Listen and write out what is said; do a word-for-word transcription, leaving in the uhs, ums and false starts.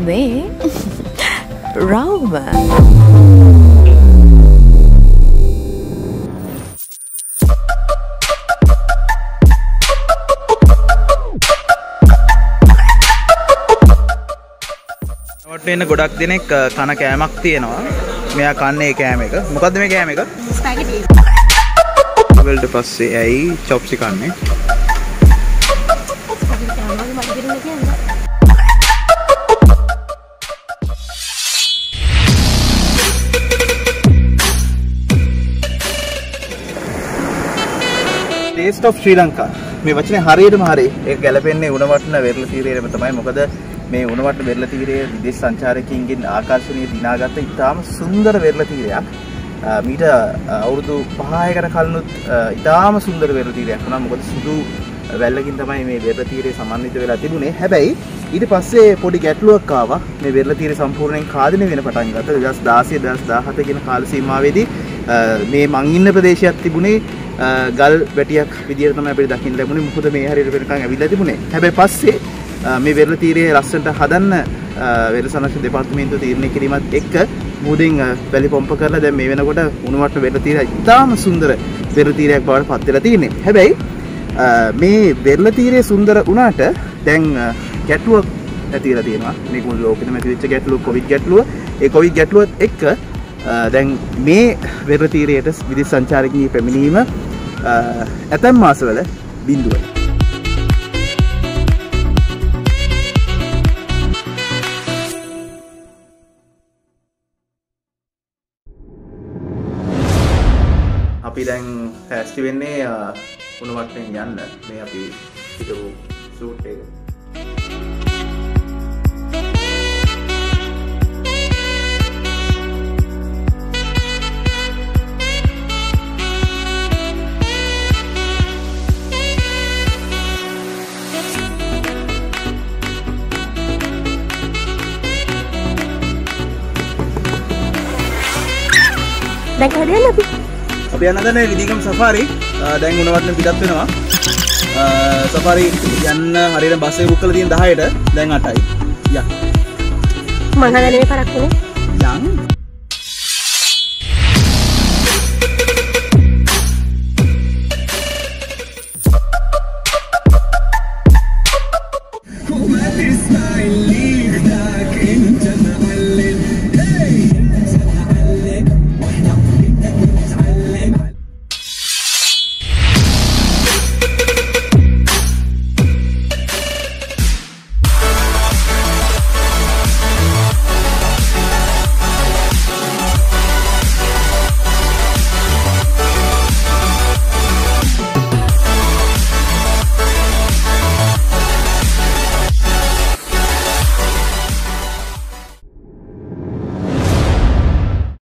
මේ රවුම එන්න ගොඩක් දෙනෙක් කන කෑමක් තියෙනවා. මෙයා කන්නේ ඒ කෑම එක. මොකද්ද මේ කෑම එක? ස්පැගටි. වලට පස්සේ ඇයි චොප්සි කන්නේ? Taste of Sri Lanka. මේ වචනේ හරියටම හරි. ඒක ගැලපෙන්නේ උණවටන වෙරළ තීරයේම තමයි. මොකද මේ උණවටන වෙරළ තීරයේ විදේශ සංචාරකයින්ගෙන් ආකර්ෂණීය දිනාගත්ත ඉතාම සුන්දර වෙරළ තීරයක්. මීට අවුරුදු පහකට කලිනුත් ඉතාම සුන්දර වෙරළ තීරයක් වුණා. මොකද සුදු වැල්ලකින් තමයි මේ වෙරළ තීරය සමන්විත වෙලා තිබුණේ. හැබැයි ඊට පස්සේ පොඩි ගැටලුවක් ආවා. මේ වෙරළ තීරය සම්පූර්ණයෙන් කාදින වෙන පටන් ගත්තා. දෙදාස් දාසය දෙදාස් දාහත කියන කාල සීමාවේදී මේ මං ඉන්න ප්‍රදේශයක් තිබුණේ ගල් වැටියක් විදියට තමයි අපිට දකින්න ලැබුණේ. මොකද මේ හරියට වෙනකන් ඇවිල්ලා තිබුණේ. හැබැයි පස්සේ මේ වෙරළ තීරයේ ලස්සනට හදන්න වෙරළ සංරක්ෂණ දෙපාර්තමේන්තුව තීරණය කිරීමත් එක්ක මුදින් වැලි පොම්ප කරලා දැන් මේ වෙනකොට උණුවට්ට වෙරළ තීරය ඉතාම සුන්දර වෙරළ තීරයක් බවට පත් වෙලා තියෙන්නේ. හැබැයි මේ වෙරළ තීරය සුන්දර වුණාට දැන් ගැටලුවක් ඇති වෙලා තියෙනවා. මේක මුළු ලෝකෙම ඇති වෙච්ච ගැටලුව කොවිඩ් ගැටලුව. ඒ කොවිඩ් ගැටලුවත් එක්ක දැන් මේ වෙරළ තීරයට විදේශ සංචාරකයන්ගේ පැමිණීම ඇතැම් මාසවල බිඳුවයි. අපි දැන් ෆෑස්ටි වෙන්නේ උණුවට්ටෙන් යන්න. මේ අපි හිටපු සූට් එක. දැන් කොහෙද යන්නේ අපි? අපි යන දන්නේ විදීගම සෆාරි. දැන් උණුවට්ටෙන් පිටත් වෙනවා. සෆාරි යන්න හරියට බස් එක බුක් කරලා තියෙන දහයට දැන් අටයි. යන්න. මං හදන්නේ මේ පරක්කුනේ. යන්න.